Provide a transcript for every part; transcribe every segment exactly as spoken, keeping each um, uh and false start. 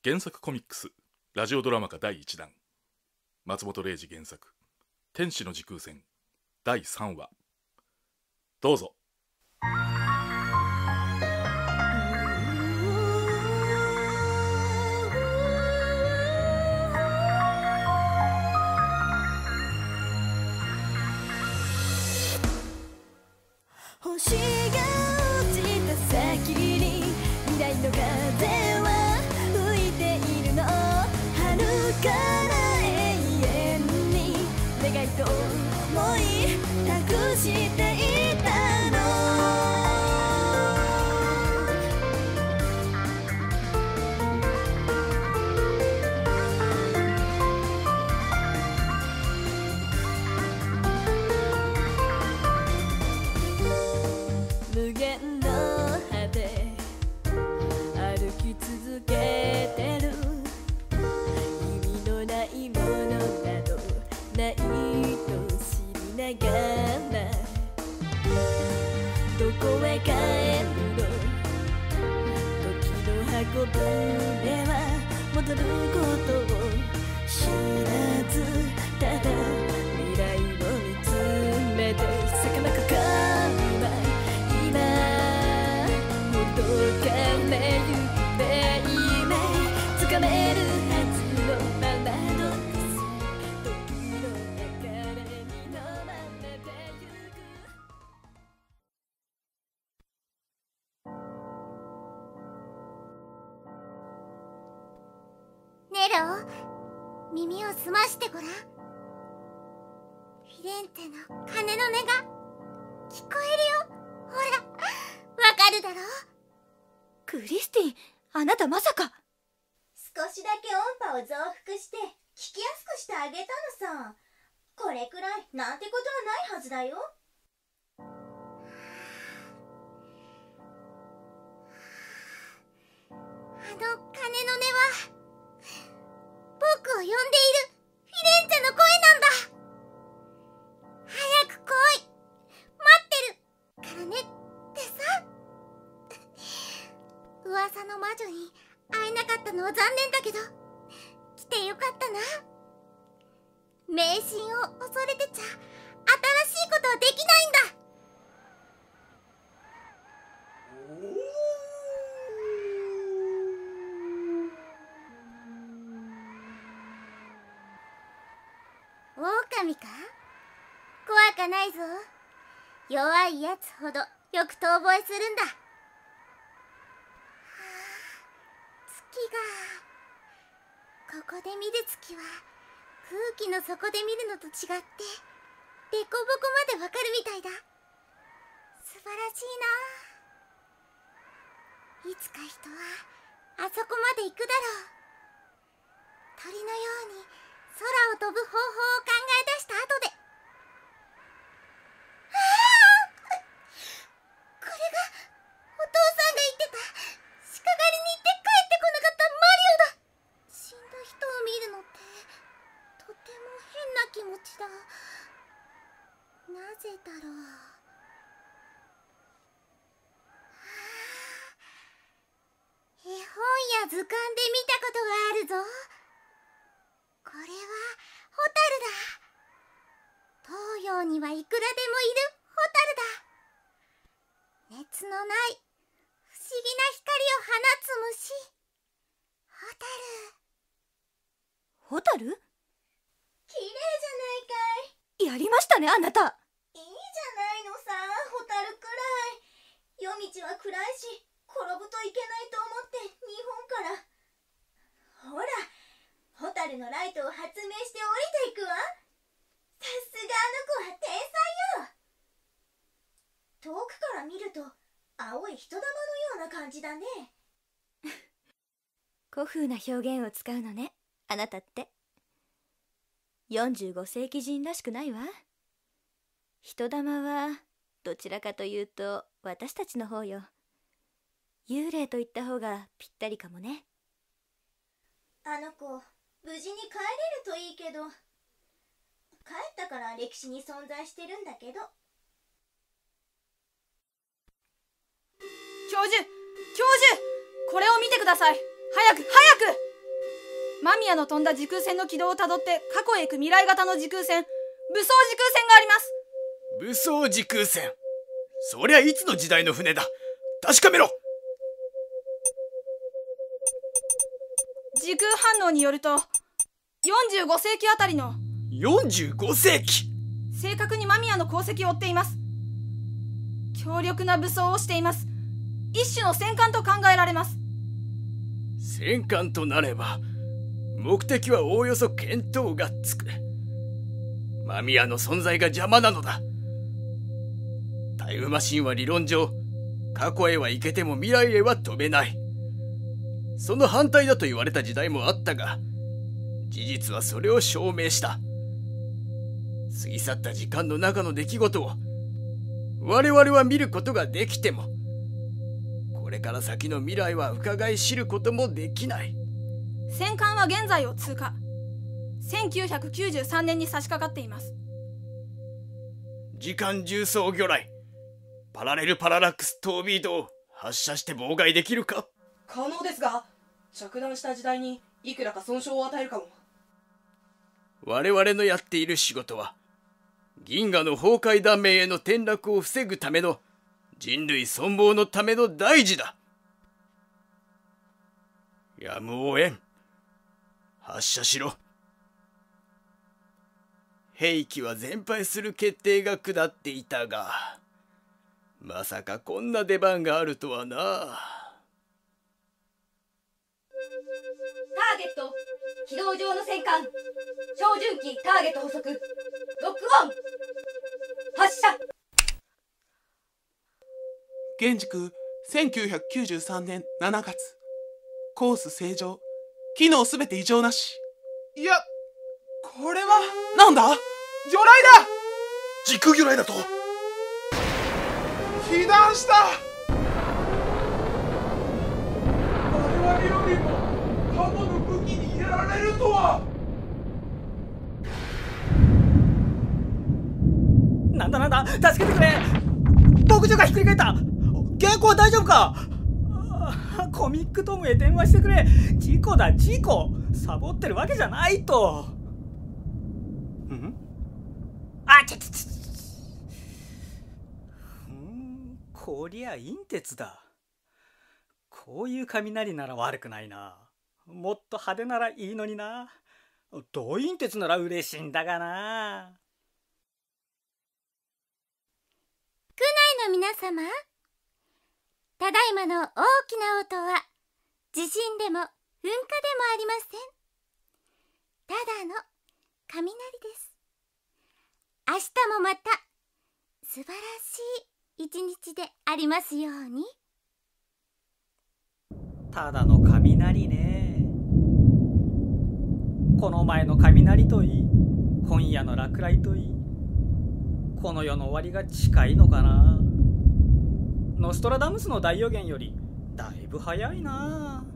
原作コミックスラジオドラマ化だいいちだん、松本零士原作天使の時空戦だいさんわ、どうぞ。 星が落ちた先に未来の風は吹いているの、遥かな永遠に願いと思い託していたの。無限の果て歩き続けてる、意味のないものなどないと知りながらどこへ帰るの、時の運ぶ目は戻ることを知らず、ただ未来を見つめて儚くか届かれゆく夢つかめるはずのパラドックス、時の流れに飲まれてゆく。 ネロ、耳を澄ましてごらん。フィレンツェの鐘の音が聞こえるよ。ほら、わかるだろ。 クリスティン、あなたまさか。 少しだけ音波を増幅して聞きやすくしてあげたのさ。これくらいなんてことはないはずだよ。 あの鐘の音は僕を呼んでいるフィレンツェの声なんだ。早く来い、待ってるからねってさ。噂の魔女に会えなかったのは残念だけど来てよかったな。迷信を恐れてちゃ新しいことはできないんだ。狼か？怖かないぞ。弱いやつほどよく遠吠えするんだ。月がここで見る月は空気の底で見るのと違ってデコボコまでわかるみたいだ。素晴らしいな。いつか人はあそこまで行くだろう。鳥のように空を飛ぶ方法を考え出した後で。ああ、これがお父さんが言ってた鹿狩りに行って帰ってこなかったマリオだ。死んだ人を見るのってとても変な気持ちだ。なぜだろう。絵本や図鑑で見たことがあるぞ。これはホタルだ。東洋にはいくらでもいるホタルだ。熱のない不思議な光を放つ虫、ホタル。 ホタル？ 綺麗じゃないかい。 やりましたね、あなた。 いいじゃないのさ、ホタルくらい。夜道は暗いし転ぶといけないと思って日本から。ほら、ホタルのライトを発明して降りていくわ。さすがあの子は天才よ。遠くから見ると青い人玉のような感じだね。 古風な表現を使うのね、あなたって。よんじゅうごせいき人らしくないわ。人玉はどちらかというと私たちの方よ。幽霊と言った方がぴったりかもね。 あの子無事に帰れるといいけど。帰ったから歴史に存在してるんだけど。 教授教授、これを見てください。早く早く。 間宮の飛んだ時空船の軌道をたどって過去へ行く未来型の時空船、武装時空船があります。 武装時空船、そりゃいつの時代の船だ。確かめろ。 時空反応によるとよんじゅうごせいきあたりの。 よんじゅうごせいき。 正確に間宮の功績を追っています。強力な武装をしています。一種の戦艦と考えられます。 戦艦となれば目的はおおよそ見当がつく。間宮の存在が邪魔なのだ。タイムマシンは理論上過去へは行けても未来へは飛べない。その反対だと言われた時代もあったが、事実はそれを証明した。過ぎ去った時間の中の出来事を我々は見ることができても、これから先の未来は伺い知ることもできない。 戦艦は現在を通過。せんきゅうひゃくきゅうじゅうさんねんに差し掛かっています。 時間重装魚雷パラレルパララックストービードを発射して妨害できるか。 可能ですが、着弾した時代にいくらか損傷を与えるかも。 我々のやっている仕事は銀河の崩壊断面への転落を防ぐための人類存亡のための大事だ。やむをえん。発射しろ。兵器は全廃する決定が下っていたが、まさかこんな出番があるとはな。 ターゲット軌道上の戦艦超純機ターゲット捕捉ロックオン発射。 現時空せんきゅうひゃくきゅうじゅうさんねんしちがつ、コース正常、機能すべて異常なし。いや、これはなんだ？魚雷だ！ 時空魚雷だと？ 被弾した。我々よりも過去の武器にやられるとは。 なんだなんだ、助けてくれ。牧場がひっくり返った。原稿は大丈夫か。コミックトムへ電話してくれ。事故だ事故。サボってるわけじゃないと。んあちゃちゃちゃ。うんこりゃ陰鉄だ。こういう雷なら悪くないな。もっと派手ならいいのにな。銅陰鉄なら嬉しいんだがな。 区内の皆様、ただいまの大きな音は地震でも噴火でもありません。ただの雷です。明日もまた素晴らしい一日でありますように。 ただの雷ね。この前の雷といい、今夜の落雷といい、この世の終わりが近いのかな。ノストラダムスの大予言よりだいぶ早いな。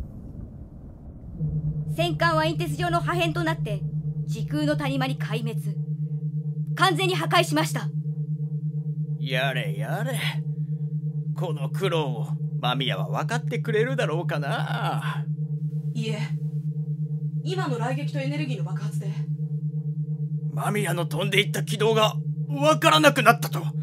戦艦は陰鉄上の破片となって時空の谷間に壊滅、完全に破壊しました。 やれやれ、この苦労を間宮は分かってくれるだろうかな。 いえ、今の雷撃とエネルギーの爆発で間宮の飛んでいった軌道が分からなくなったと。 はい、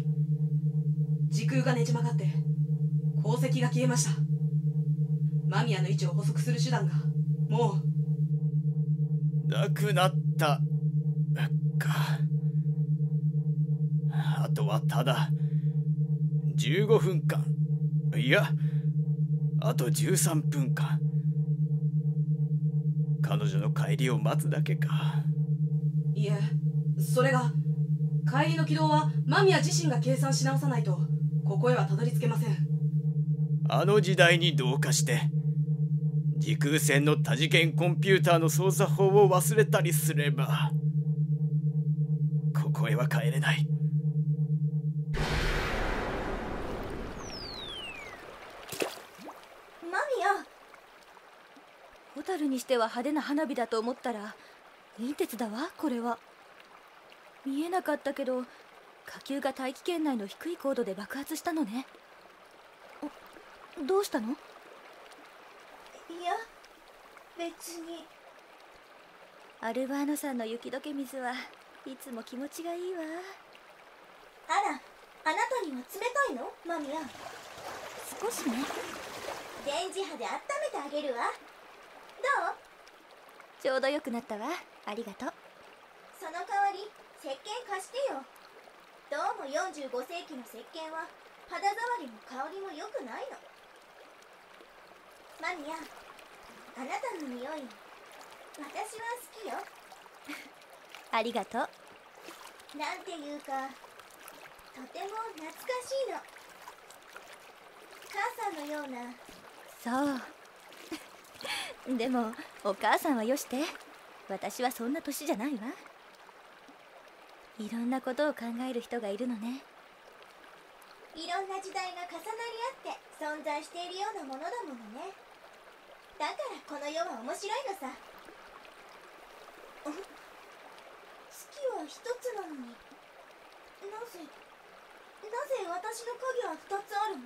時空がねじ曲がって鉱石が消えました。間宮の位置を捕捉する手段がもうなくなったか。あとはただじゅうごふんかん、いやあとじゅうさんぷんかん、彼女の帰りを待つだけか。 いえ、それが帰りの軌道は間宮自身が計算し直さないとここへはたどり着けません。 あの時代に同化して時空船の多次元コンピューターの操作法を忘れたりすればここへは帰れない。 マミヤ、 蛍にしては派手な花火だと思ったら陰鉄だわ。これは見えなかったけど火球が大気圏内の低い高度で爆発したのね。どうしたの？ いや、 別に。 アルバーノさんの雪解け水はいつも気持ちがいいわ。 あら、あなたには冷たいの、マミア。 少しね。 電磁波で温めてあげるわ。どう？ ちょうどよくなったわ。ありがとう。 その代わり石鹸貸してよ。どうもよんじゅうごせいきの石鹸は肌触りも香りも良くないの。マミア、あなたの匂い私は好きよ。 ありがとう。 なんていうかとても懐かしいの。母さんのような。 そうでもお母さんはよして。私はそんな年じゃないわ。いろんなことを考える人がいるのね。 いろんな時代が重なり合って存在しているようなものだものね。だからこの世は面白いのさ。月は一つなのになぜなぜ私の影は二つあるの？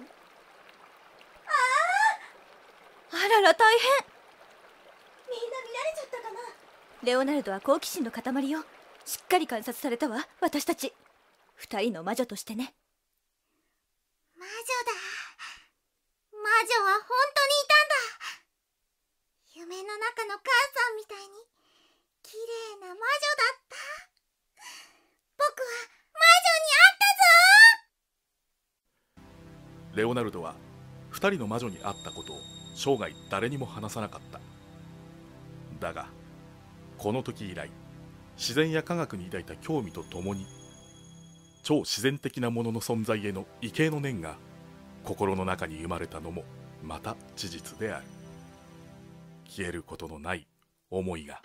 ああ、 あらら大変。 みんな見られちゃったかな。 レオナルドは好奇心の塊よ。しっかり観察されたわ、私たち二人の魔女としてね。 魔女だ。魔女は本当にいたんだ。夢の中の母さんみたいに綺麗な魔女だった。僕は魔女に会ったぞ。 レオナルドは二人の魔女に会ったことを生涯誰にも話さなかった。だがこの時以来、自然や科学に抱いた興味とともに超自然的なものの存在への畏敬の念が心の中に生まれたのもまた事実である。消えることのない思いが。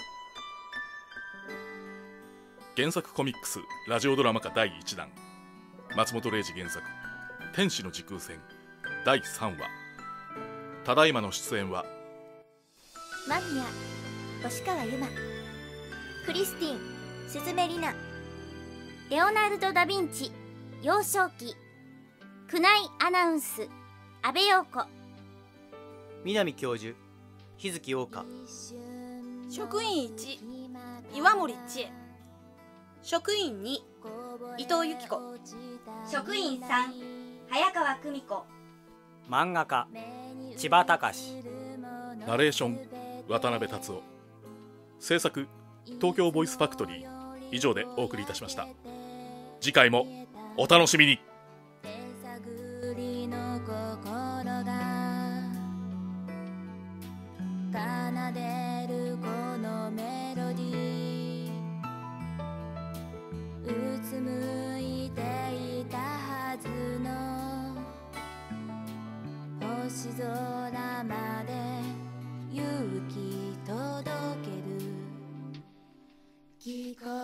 原作コミックスラジオドラマ化だいいちだん、松本零士原作「天使の時空戦」だいさんわ。ただいまの出演はマミヤ、星川由真、クリスティン、鈴芽里奈、レオナルド・ダ・ヴィンチ、幼少期、宮内アナウンス、阿部陽子、 南教授、日月陽花、 職員いち、岩森千恵、職員に、伊藤由紀子、 職員さん、早川久美子、 漫画家、千葉隆、 ナレーション渡辺達夫、制作東京ボイスファクトリー。以上でお送りいたしました。次回もお楽しみに。 手探りの心が奏でるこのメロディー、うつむいていたはずの星空まで行き届ける。聞こえ